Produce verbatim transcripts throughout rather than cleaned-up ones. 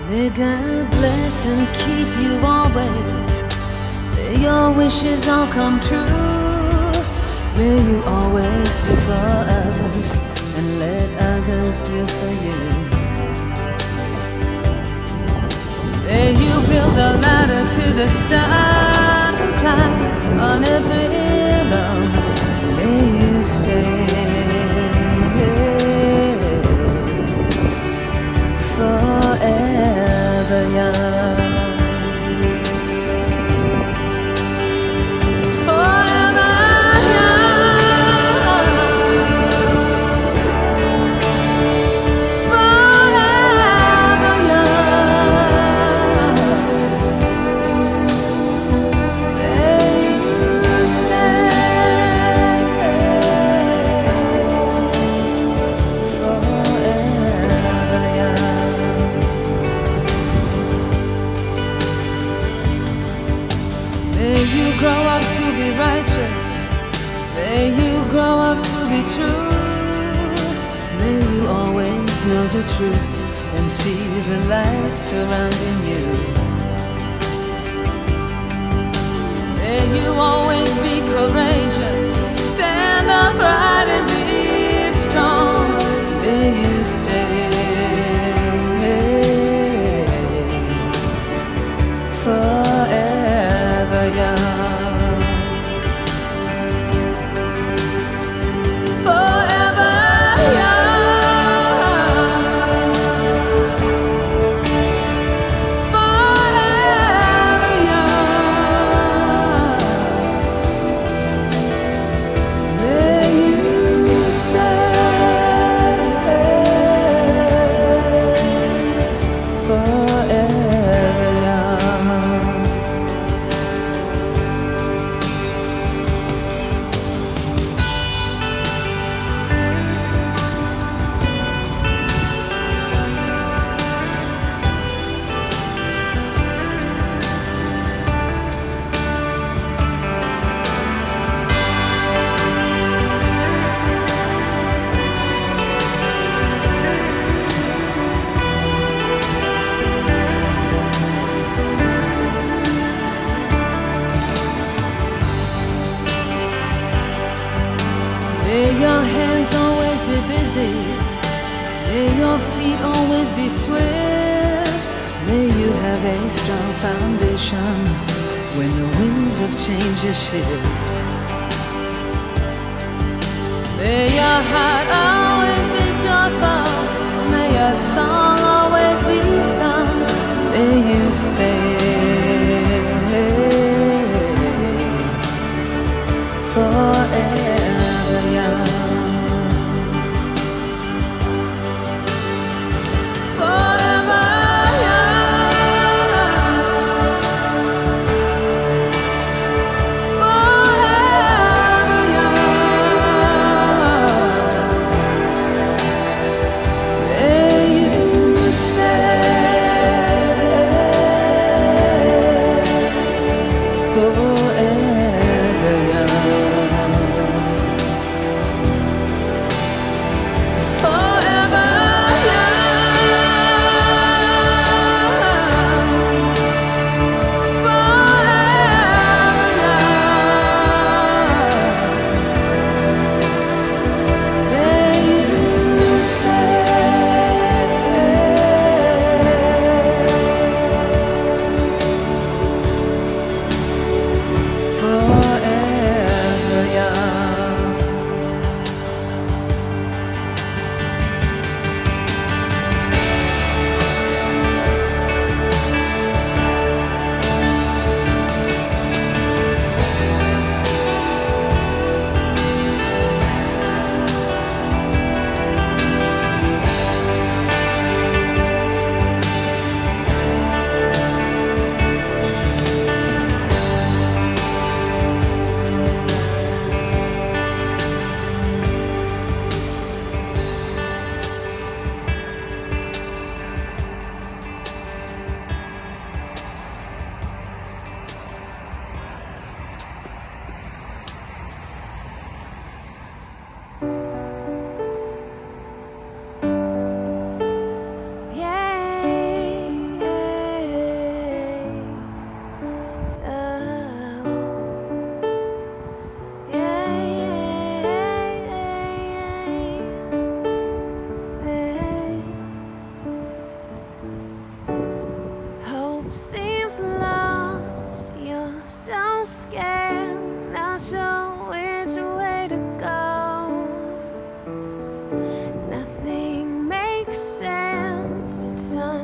May God bless and keep you always. May your wishes all come true. May you always do for others and let others do for you. May you build a ladder to the stars and climb on every rung. May you stay forever young. May you grow up to be righteous. May you grow up to be true. May you always know the truth and see the light surrounding you. May you always be courageous. Stand upright and be strong. May you stay forever young. May your hands always be busy. May your feet always be swift. May you have a strong foundation when the winds of change shift. May your heart always be joyful. May your song always be sung. May you stay forever young.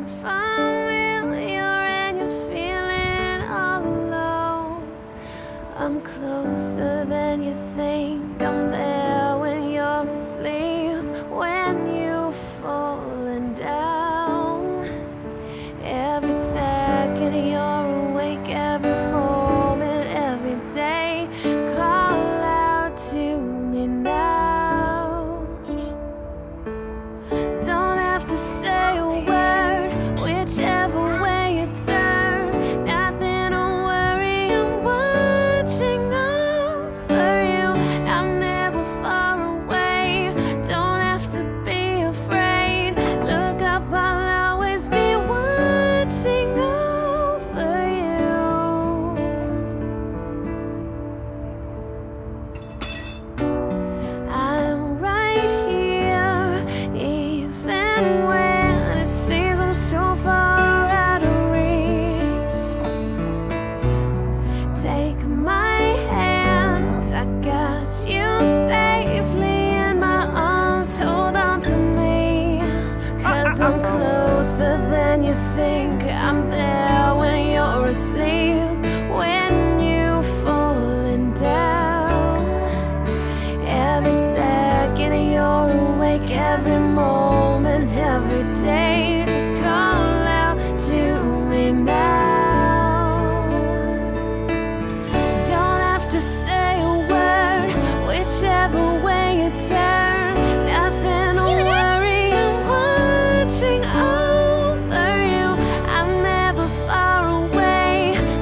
unfamiliar and you're feeling all alone. I'm closer than you think. I'm there when you're asleep, when you're falling down. Every second you're awake, every moment, every day. Call out to me now. Don't have to say a word, whichever way you turn. Nothing to worry, I'm watching over you. I'm never far away, don't have to be afraid. Look up, I'll always be watching over you. I'm right here, even when it seems I'm so far out of reach. Take my hand, I got you safely in my arms. Hold on to me, 'cause I'm closer than you think. I'm there when you're asleep, when you're falling down. Every second you're awake, every moment, every day. Just call out to me now. Don't have to say a word, whichever way you turn. Nothing to worry, I'm watching over you. I'm never far away,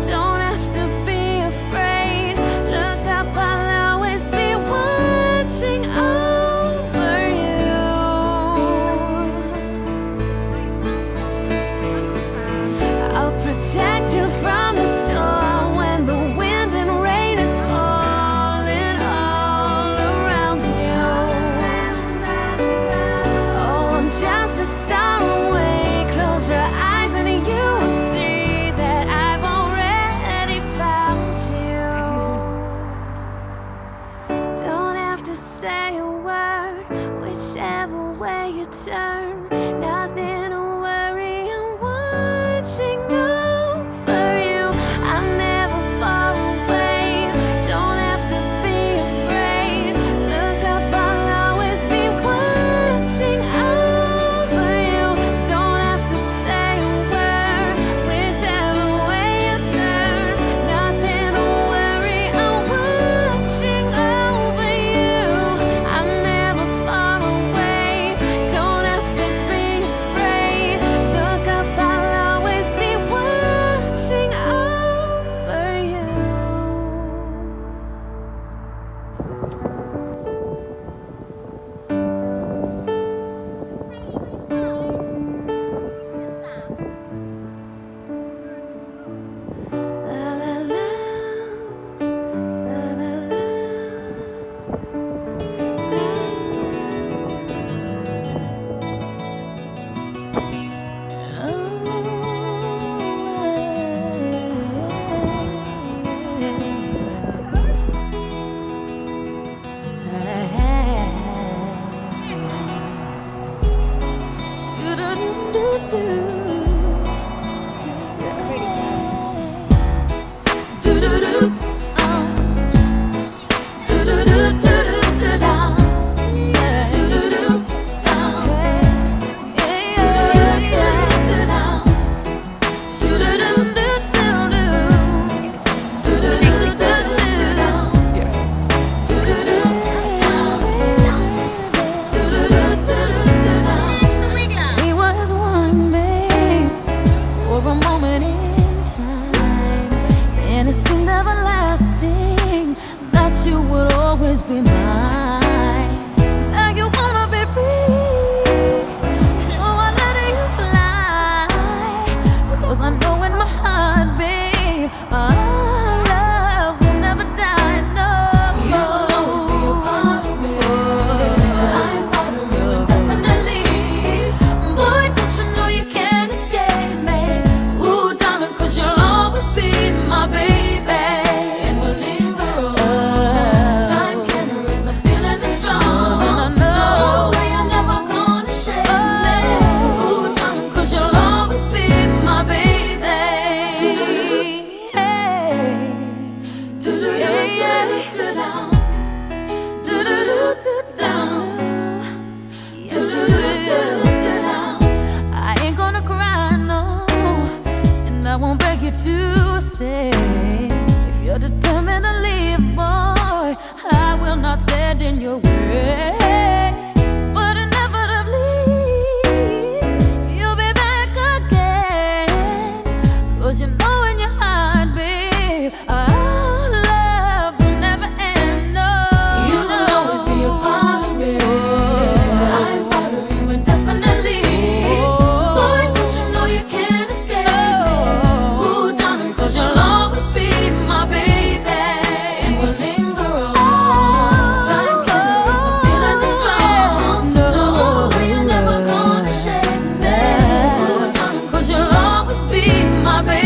stay. If you're determined to leave, boy, I will not stand in your way. But inevitably, you'll be back again. 'Cause you know in your heart, babe, our love will never end. No, you will always be a part of me. I'm part of you indefinitely. Boy, don't you know you can't escape me? Ooh, darling, 'cause you'll always be my baby. And we'll linger on. Sign candles, I'm feeling this strong. No, you're never gonna shake me. Ooh, darling, 'cause you'll always be my baby.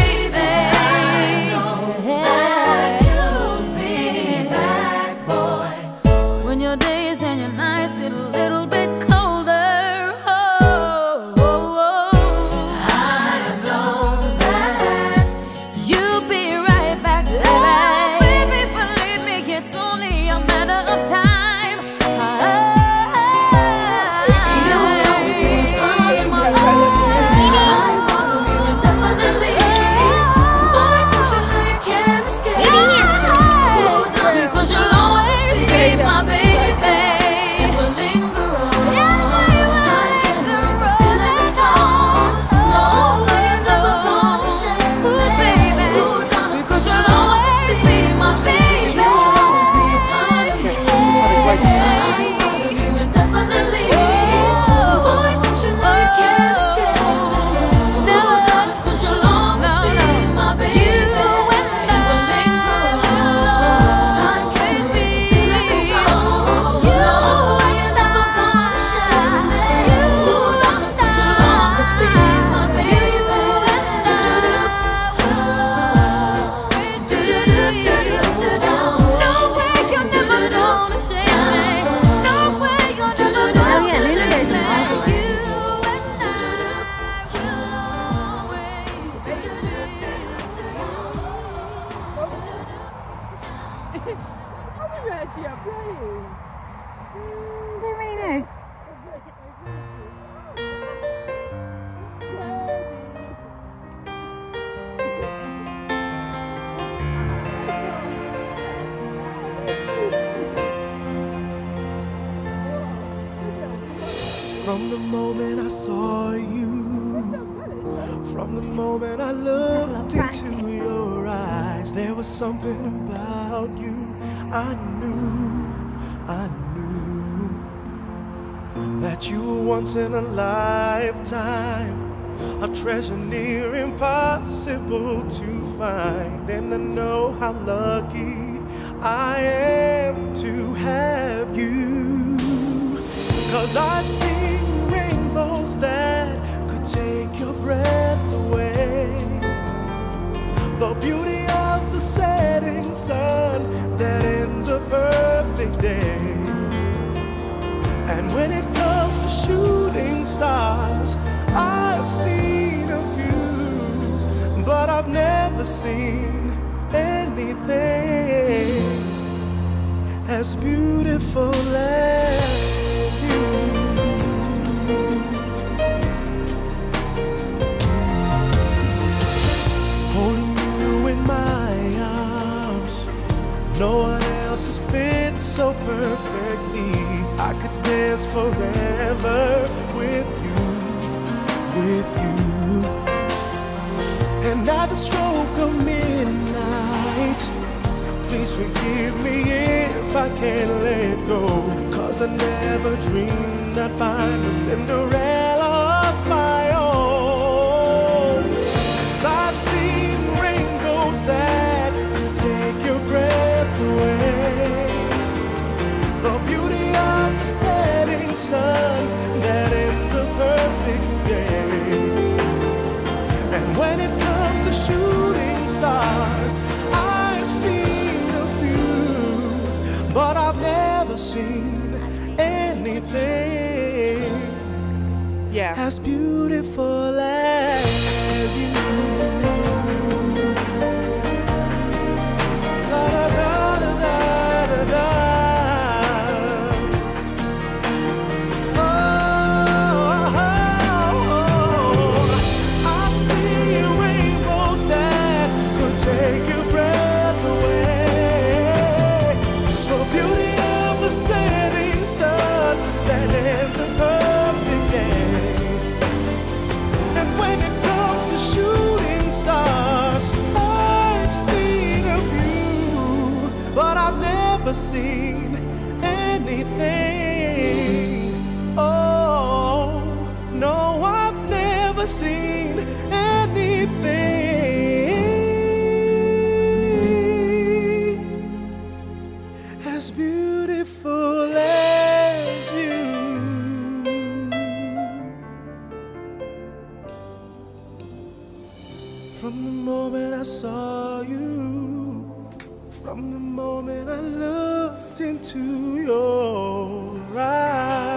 When your days and your nights get a little bit colder, oh, oh, oh, I know that you'll be right back there. Oh, baby, believe me, it's only a matter of time. You'll always be a part of my life. I'm part of you indefinitely. Boy, don't you know you can't escape? Oh, darling, 'cause you'll always be my baby. From the moment I saw you, from the moment I looked into your eyes, there was something about you I knew, I knew that you were once in a lifetime, a treasure near impossible to find. And I know how lucky I am to have you. 'Cause I've seen rainbows that could take your breath away, the beauty of the setting sun that ends a perfect day. And when it comes to shooting stars, I've seen a few, but I've never seen anything as beautiful as you. Holding you in my arms, no one else has fit so perfectly. I could dance forever with you, with you. And at the stroke of midnight, please forgive me if I can't let go. 'Cause I never dreamed I'd find a Cinderella of my own. I've seen rainbows that could take your breath away, the beauty of the setting sun that ends a perfect day. And when it comes to shooting stars, I've seen a few, but I've never seen anything yeah. as beautiful as you. Da, da, da, da, da, da. Oh, oh, oh. I've seen rainbows that could take never seen anything. Oh, no, I've never seen anything as beautiful as you. From the moment I saw you, from the moment I looked into your eyes,